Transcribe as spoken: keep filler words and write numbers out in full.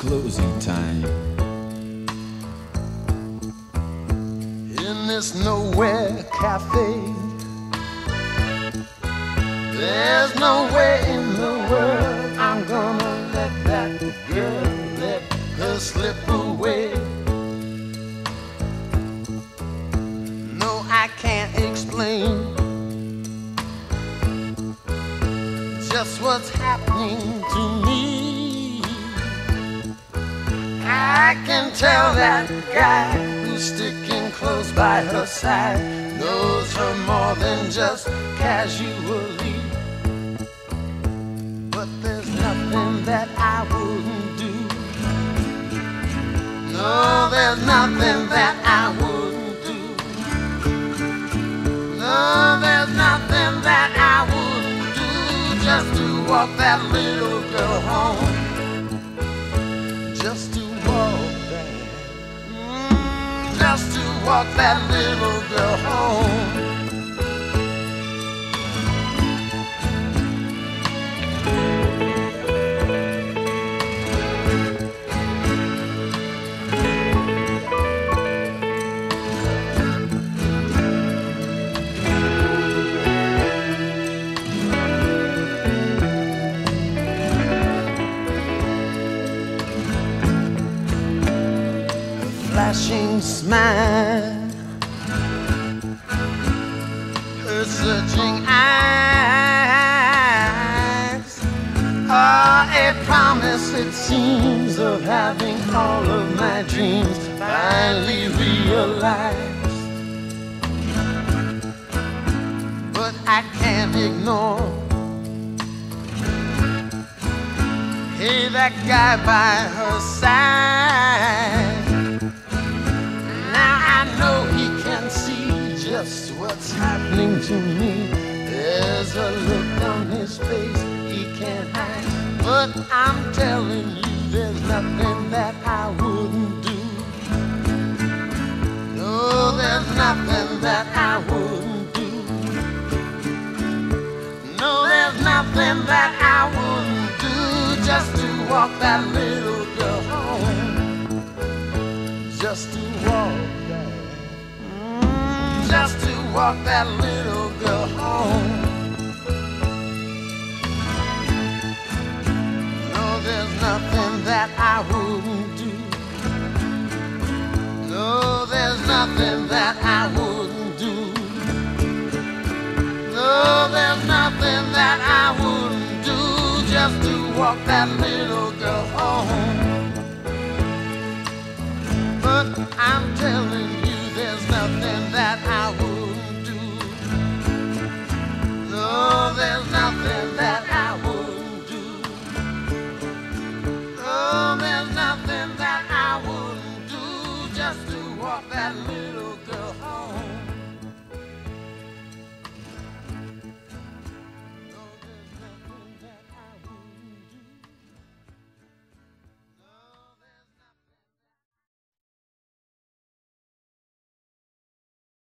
closing time. In this nowhere cafe, there's no way in the world I'm gonna let that girl, let her slip away. No, I can't explain just what's happening to me. I can tell that guy who's sticking close by her side knows her more than just casually. But there's nothing that I wouldn't do. No, there's nothing that I wouldn't do. No, there's nothing that I wouldn't do just to walk that little girl home. Just to walk that, mm, just to walk that little girl home. Flashing smile, her searching eyes are a promise, it seems, of having all of my dreams finally realized. But I can't ignore, hey, that guy by her side. I know he can see just what's happening to me. There's a look on his face he can't hide. But I'm telling you, there's nothing that I wouldn't do. No, there's nothing that I wouldn't do. No, there's nothing that I wouldn't do just to walk that little girl home. Just to walk that. Just to walk that little girl home. No, there's nothing that I wouldn't do. No, there's nothing that I wouldn't do. No, there's nothing that I wouldn't do just to walk that little girl home. But I'm telling